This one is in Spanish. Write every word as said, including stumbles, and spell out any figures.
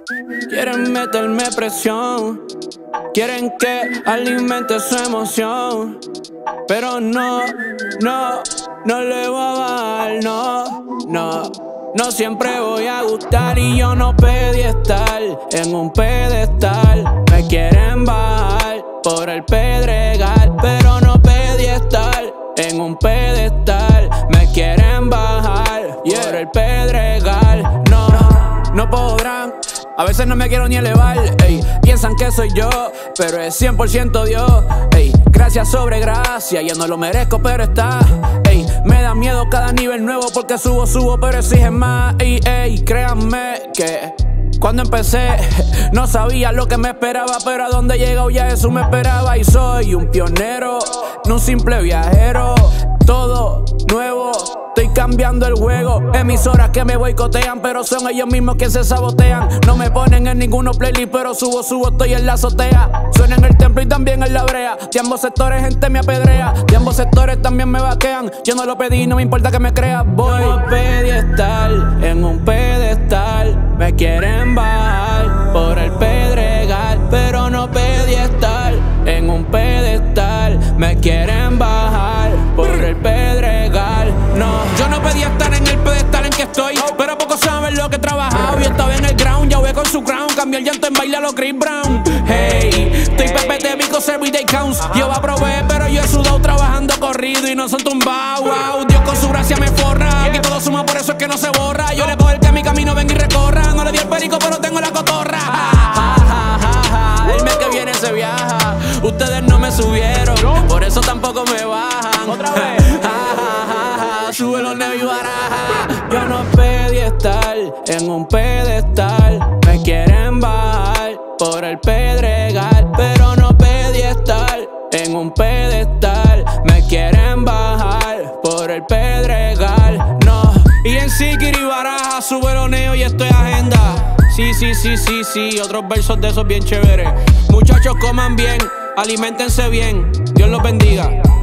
Quieren meterme presión, quieren que alimente su emoción, pero no, no, no le voy a bajar, no, no. No siempre voy a gustar y yo no pedí estar en un pedestal. Me quieren bajar por el pedregal, pero no pedí estar en un pedestal. Me quieren bajar por el pedregal. No, no podrán. A veces no me quiero ni elevar, ey. Piensan que soy yo, pero es cien por ciento Dios, ey. Gracia sobre gracia, yo no lo merezco, pero está, ey. Me da miedo cada nivel nuevo porque subo, subo, pero exigen más, ey, ey. Créanme que cuando empecé no sabía lo que me esperaba, pero a donde he llegado ya eso me esperaba. Y soy un pionero, no un simple viajero. Todo nuevo, estoy cambiando el juego. Emisoras que me boicotean, pero son ellos mismos que se sabotean. No me ponen en ninguno playlist, pero subo, subo, estoy en la azotea. Suena en el templo y también en la brea. De ambos sectores gente me apedrea, de ambos sectores también me vaquean. Yo no lo pedí, no me importa que me creas, voy. Yo no pedí estar en un pedestal. Me quieren bajar por el pedregal, pero no pedí estar en un pedestal. Me quieren bajar por el pedregal, no. Yo no pedí estar en el pedestal en que estoy, pero pocos saben lo que he trabajado. Yo estaba en el ground, ya voy con su crown. Cambié el llanto en baile a los Chris Brown. Hey, estoy P P T, because everyday counts. Yo aprobé, pero yo he sudado trabajando corrido y no son tumbados. Wow, Dios con su gracia me forra. Aquí todo suma, por eso es que no se borra. Yo le cojo el que a mi camino venga y recorra. No le di el perico, pero tengo la cotorra. Ja, ja, ja, ja, ja. El mes que viene se viaja. Ustedes no me subieron, por eso tampoco me bajan. Otra vez. Ja, ja, ja, ja. Sube los neos y baraja. Yo no pedí estar en un pedestal. Me quieren bajar por el pedregal, pero no pedí estar en un pedestal. Me quieren bajar por el pedregal, no. Y en Sikiri Baraja sube los neos y esto es agenda. Sí, sí, sí, sí, sí, otros versos de esos bien chéveres. Muchachos, coman bien, aliméntense bien, Dios los bendiga.